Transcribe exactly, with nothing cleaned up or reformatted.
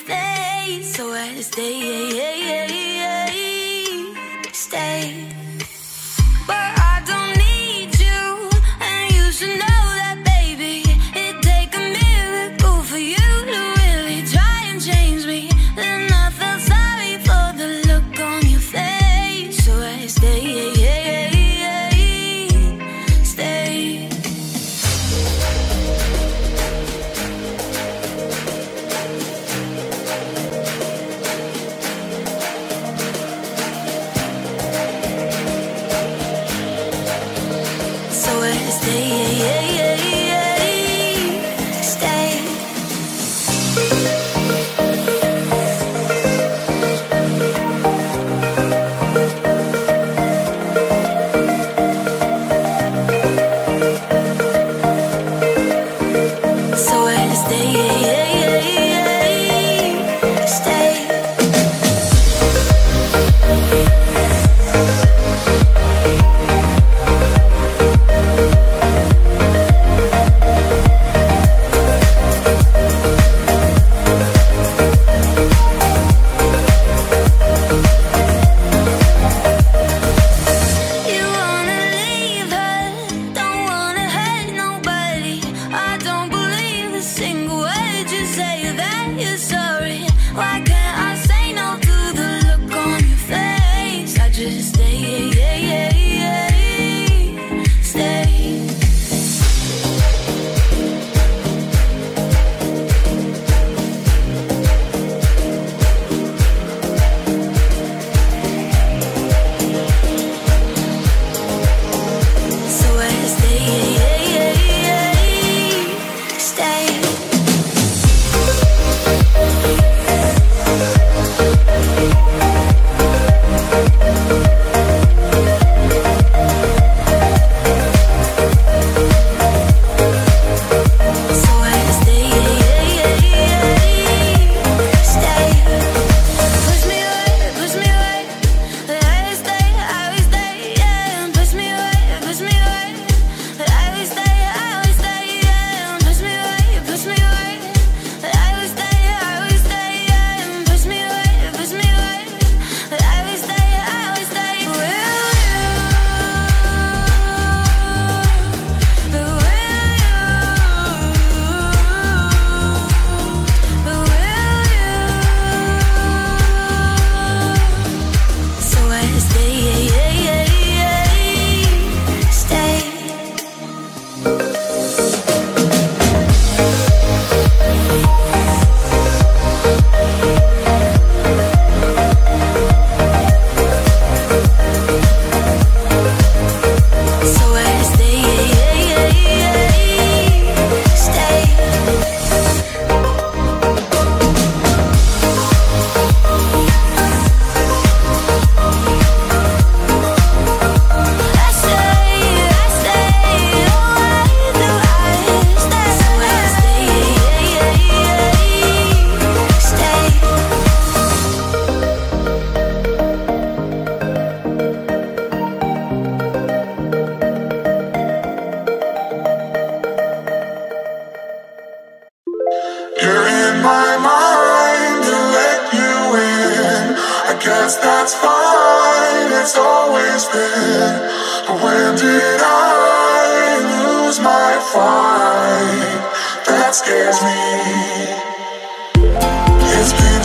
face. So I stay, stay. But I don't need you, and you should know that, baby. It'd take a miracle for you to really try and change me. Then I felt sorry for the look on your face. So I stay, stay. So I stay, stay. So I stay, stay. You wanna leave her, don't wanna hurt nobody. I don't believe a single word you say that you're sorry. Why can't I say no to the look on your face? I just stay, stay. So I stay, stay. So I stay, stay. Push me away, push me away. I will stay, I will stay, yeah. Push me away, push me away. I will stay, I will stay, yeah. Push me away, push me away. I will stay, I will stay, yeah. Push me away, push me away. I will stay, I will stay. Will you? But will you? But will you? So I stay, stay. So I stay, stay. I stay, I stay, why do I stay? So I stay, stay. You're in my mind to let you in. I guess that's fine, it's always been. But when did I lose my fight? That scares me. It's been